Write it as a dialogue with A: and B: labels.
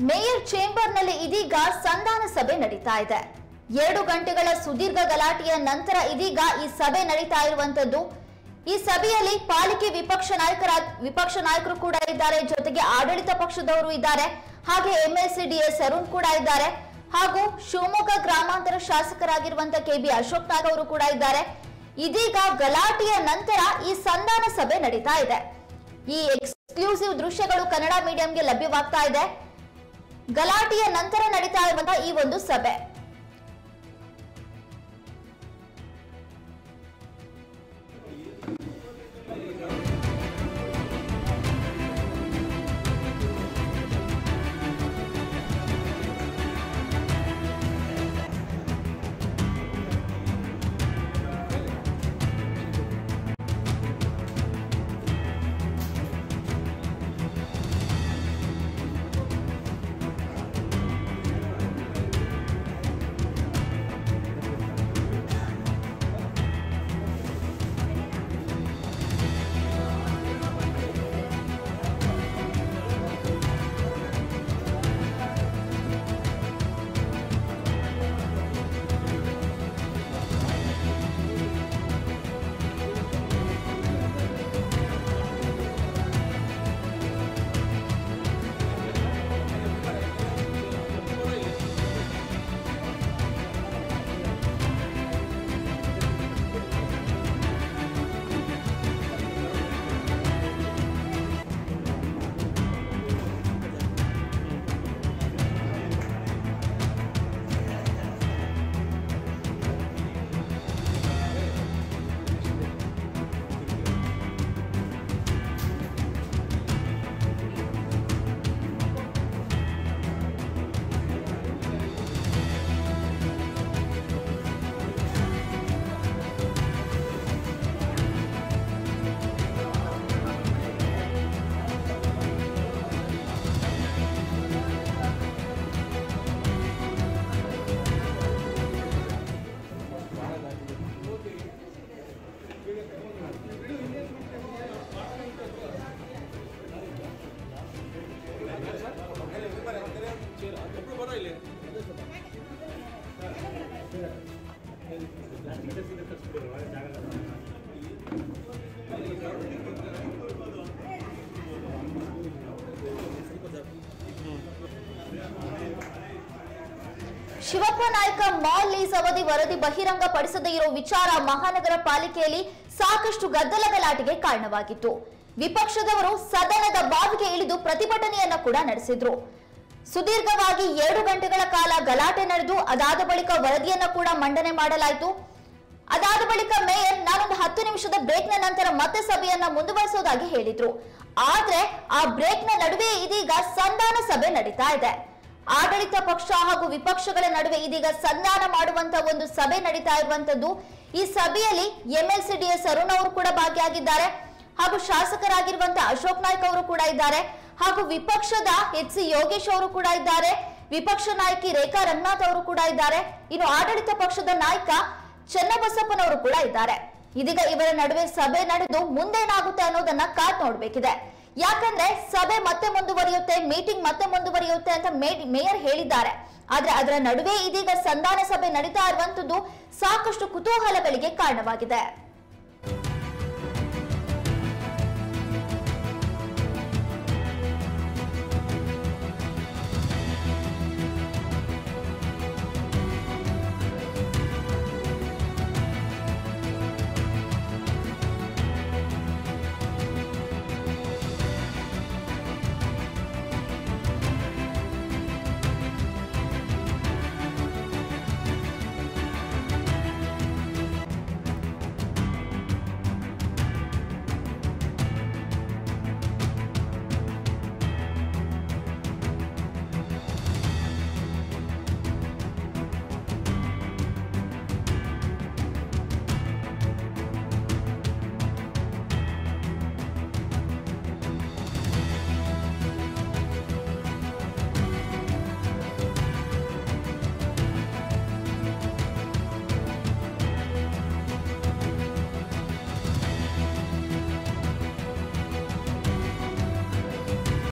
A: Mayor ಚೇಂಬರ್ನಲ್ಲಿ ಇದೀಗ ಸಂಧಾನ ಸಭೆ ನಡೀತಾ ಇದೆ. 2 ಗಂಟೆಗಳ ಸುದೀರ್ಘ ಗಲಾಟೆಯ ನಂತರ ಇದೀಗ ಈ ಸಭೆ ನಡೀತಾ ಇರುವಂತದ್ದು. ಈ ಸಭೆಯಲ್ಲಿ ಪಾಲಿಕೆ ವಿಪಕ್ಷ ನಾಯಕರು ಕೂಡ ಇದ್ದಾರೆ, ಜೊತೆಗೆ ಆಡಳಿತ ಪಕ್ಷದವರು ಇದ್ದಾರೆ, ಹಾಗೆ ಎಂಎಲ್ಸಿ ಡಿಎಸ್ ಅರುಣ್ ಕೂಡ ಇದ್ದಾರೆ, ಹಾಗೂ ಶಿವಮೊಗ್ಗ ಗ್ರಾಮಾಂತರ ಶಾಸಕರಾಗಿರುವಂತ ಕೆಬಿ ಅಶೋಕ್ ನಾಗ್ ಅವರು ಕೂಡ ಇದ್ದಾರೆ. ಇದೀಗ ಗಲಾಟೆಯ ನಂತರ ಈ ಸಂಧಾನ ಸಭೆ ನಡೀತಾ ಇದೆ. ಈ ಎಕ್ಸ್ಕ್ಲೂಸಿವ್ ದೃಶ್ಯಗಳು ಕನ್ನಡ ಮೀಡಿಯಂಗೆ ಲಭ್ಯವಾಗ್ತಾ ಇದೆ. ಗಲಾಟೆಯ ನಂತರ ನಡೀತಾ ಇರುವಂತಹ ಈ ಒಂದು ಸಭೆ. ಶಿವಪ್ಪ ನಾಯ್ಕ ಮಾಲ್ ಲೀಸ್ ಅವಧಿ ವರದಿ ಬಹಿರಂಗ ಪಡಿಸದೇ ಇರೋ ವಿಚಾರ ಮಹಾನಗರ ಪಾಲಿಕೆಯಲ್ಲಿ ಸಾಕಷ್ಟು ಗದ್ದಲ ಗಲಾಟೆಗೆ ಕಾರಣವಾಗಿತ್ತು. ವಿಪಕ್ಷದವರು ಸದನದ ಬಾವಿಗೆ ಇಳಿದು ಪ್ರತಿಭಟನೆಯನ್ನ ಕೂಡ ನಡೆಸಿದ್ರು. ಸುದೀರ್ಘವಾಗಿ 2 ಗಂಟೆಗಳ ಕಾಲ ಗಲಾಟೆ ನಡೆದು ಅದಾದ ಬಳಿಕ ವರದಿಯನ್ನ ಕೂಡ ಮಂಡನೆ ಮಾಡಲಾಯಿತು. ಅದಾದ ಬಳಿಕ ಮೇಯರ್ ನಾನೊಂದು 10 ನಿಮಿಷದ ಬ್ರೇಕ್ನ ನಂತರ ಮತ್ತೆ ಸಭೆಯನ್ನ ಮುಂದುವರಿಸೋದಾಗಿ ಹೇಳಿದ್ರು. ಆದ್ರೆ ಆ ಬ್ರೇಕ್ನ ನಡುವೆ ಇದೀಗ ಸಂಧಾನ ಸಭೆ ನಡೀತಾ ಇದೆ. ಆಡಳಿತ ಪಕ್ಷ ಹಾಗೂ ವಿಪಕ್ಷಗಳ ನಡುವೆ ಇದೀಗ ಸಂಧಾನ ಮಾಡುವಂತ ಒಂದು ಸಭೆ ನಡೀತಾ ಇರುವಂತದ್ದು. ಈ ಸಭೆಯಲ್ಲಿ ಎಂಎಲ್ಸಿ ಡಿಎಸ್ ಅರುಣ್ ಅವರು ಕೂಡ ಭಾಗಿಯಾಗಿದ್ದಾರೆ, ಹಾಗೂ ಶಾಸಕರಾಗಿರುವಂತಹ ಅಶೋಕ್ ನಾಯ್ಕ ಅವರು ಕೂಡ ಇದ್ದಾರೆ, ಹಾಗೂ ವಿಪಕ್ಷದ ಎಚ್ ಸಿ ಯೋಗೇಶ್ ಅವರು ಕೂಡ ಇದ್ದಾರೆ, ವಿಪಕ್ಷ ನಾಯಕಿ ರೇಖಾ ರಂಗನಾಥ್ ಅವರು ಕೂಡ ಇದ್ದಾರೆ, ಇನ್ನು ಆಡಳಿತ ಪಕ್ಷದ ನಾಯಕ ಚನ್ನಬಸಪ್ಪನವರು ಕೂಡ ಇದ್ದಾರೆ. ಇದೀಗ ಇವರ ನಡುವೆ ಸಭೆ ನಡೆದು ಮುಂದೇನಾಗುತ್ತೆ ಅನ್ನೋದನ್ನ ಕಾದ್ ನೋಡ್ಬೇಕಿದೆ. ಯಾಕಂದ್ರೆ ಸಭೆ ಮತ್ತೆ ಮುಂದುವರಿಯುತ್ತೆ, ಮೀಟಿಂಗ್ ಮತ್ತೆ ಮುಂದುವರಿಯುತ್ತೆ ಅಂತ ಮೇಯರ್ ಹೇಳಿದ್ದಾರೆ. ಆದ್ರೆ ಅದರ ನಡುವೆ ಇದೀಗ ಸಂಧಾನ ಸಭೆ ನಡೀತಾ ಇರುವಂತದ್ದು ಸಾಕಷ್ಟು ಕುತೂಹಲಗಳಿಗೆ ಕಾರಣವಾಗಿದೆ.